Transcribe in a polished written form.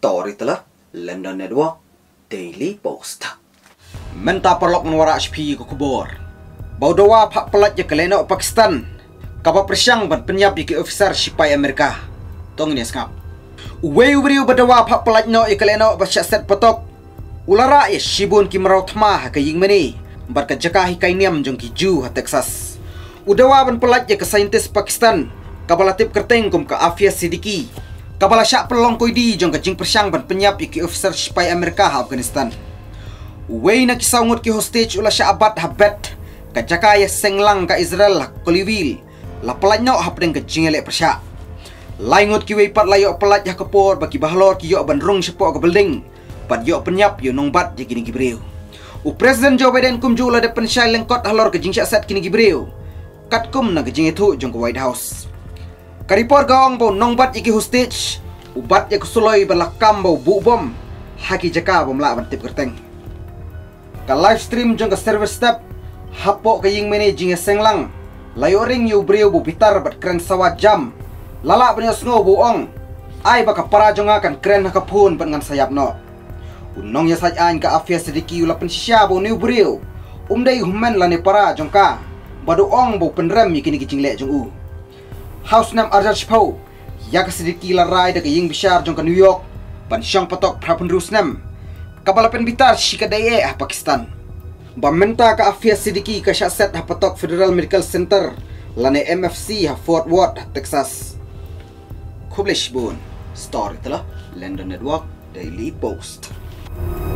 Story telah London Network Daily Post. Menta perlok menwara HP ko kubor. Baudawa pak pelat je keleno Pakistan. Kapa persyang ban penyap ke officer sipai Amerika. Tong ini skap. Uwe uberiu badawa pak pelat no keleno ba set potok. Ulara ya shibun ki marau thma ka yingmani. Bar ka jaka hikainiam jong ki ju ha Texas. Udawa ban pelat je ke saintis Pakistan. Kabalatip kerteng kum ka Afia Siddiqui. Kabala syak pelong koidi jong ka jing persyang ban penyap ki officer sipai Amerika ha Afghanistan. Uwe na kisaungut ki hostage ula syak abad habet. Ka jaka ya senglang ka Israel ha Koliwil. La pelat no ha pedeng ka jingele persyak. Laingut ki wei pat layo pelat ya kepor bagi bahlor ki yo ban rung sepok ka belding. Pat yo penyap yo nongbat je kini gibreu. U Presiden Joe Biden kum ju la de pensyai lengkot halor ka jing syak set kini gibreu. Kat kum na ka jing itu jong ka White House. Karipor gaong bau nongbat iki hostage. Ubat ya kusuloi berlakam bau bu bom. Haki jaka bom la ban tip kerteng. Ka live stream jong ka server step. Hapo ka ying mene jing senglang. Layo ring yu breu bu bitar bat kren sawat jam. Lala banyos ngo bu ong. Ai baka para jong akan kren hakapun bat ngan sayap no. Unong ya sajan ka Afia Siddiqui ula pensya bu new breu. Umdai humen la ne para jong ka. Badu ong bu penrem kini kicing le jong u. House nam Arjar Shpau. Yak Siddiqui la rai de ying bishar jong ka New York. Pan syang patok prapun rusnam. Kabala pen bitar shikadaye Pakistan. Bamenta ka Afia Siddiqui ka syaset ha patok Federal Medical Center lane MFC ha Fort Worth, Texas. Kublish bun. Story telah London Network Daily Post.